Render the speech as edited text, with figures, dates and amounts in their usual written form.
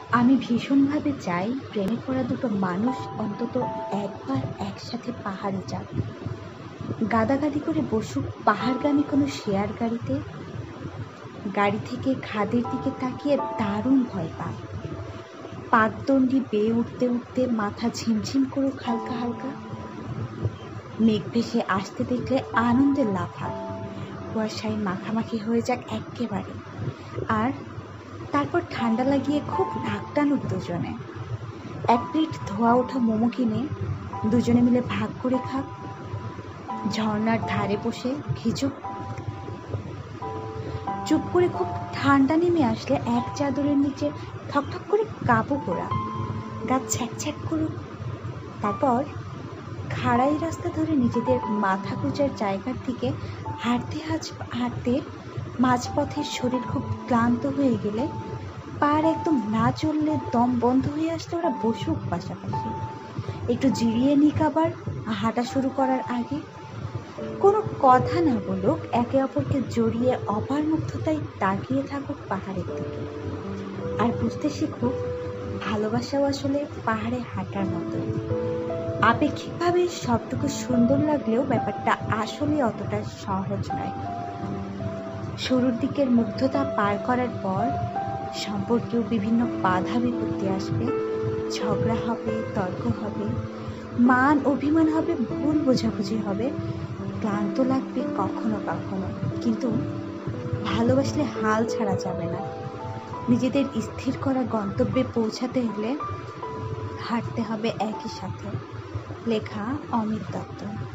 আমি ভীষণভাবে চাই প্রেমে পড়া দুটো মানুষ অন্তত একবার একসাথে পাহাড়ে যাক, গাদাগাদি করে বসুক পাহাড়গামী কোনো শেয়ার গাড়িতে। গাড়ি থেকে খাদের দিকে তাকিয়ে দারুণ ভয় পাক, পাকদণ্ডি বেয়ে উঠতে উঠতে মাথা ঝিমঝিম করুক হালকা হালকা। মেঘ ভেসে আসতে দেখলে আনন্দে লাফাক, কুয়াশায় মাখামাখি হয়ে যাক এক্কেবারে। আর তারপর ঠান্ডা লাগিয়ে খুব নাক টানুক দুজনে। এক প্লেট ধোয়া ওঠা মোমো কিনে দুজনে মিলে ভাগ করে খাক, ঝর্ণার ধারে বসে ভিজুক। চুপ করে খুব ঠান্ডা নেমে আসলে এক চাদরের নিচে ঠকঠক করে কাঁপুক ওরা, গা ছ্যাক ছ্যাক করুক। তারপর খাড়াই রাস্তা ধরে নিজেদের মাথা গোঁজার জায়গার দিকে হাঁটতে হাঁটতে মাঝপথের শরীর খুব ক্লান্ত হয়ে গেলে, পার একদম না চললে দম বন্ধ হয়ে আসলে ওরা বসুক পাশাপাশি, একটু জিরিয়ে নিক আবার হাঁটা শুরু করার আগে। কোনো কথা না বলুক, একে অপরকে জড়িয়ে অপার মুগ্ধতায় তাকিয়ে থাকুক পাহাড়ের দিকে। আর বুঝতে শিখুক ভালোবাসাও আসলে পাহাড়ে হাঁটার মতোই। আপেক্ষিকভাবে সবটুকু সুন্দর লাগলেও ব্যাপারটা আসলে অতটা সহজ নয়। শুরুর দিকের মুগ্ধতা পার করার পর সম্পর্কেও বিভিন্ন বাধা বিপত্তি আসবে, ঝগড়া হবে, তর্ক হবে, মান অভিমান হবে, ভুল বোঝাবুঝি হবে, ক্লান্ত লাগবে কখনো কখনো। কিন্তু ভালোবাসলে হাল ছাড়া যাবে না। নিজেদের স্থির করা গন্তব্যে পৌঁছাতে হলে হাঁটতে হবে একই সাথে। লেখা অমিত দত্ত।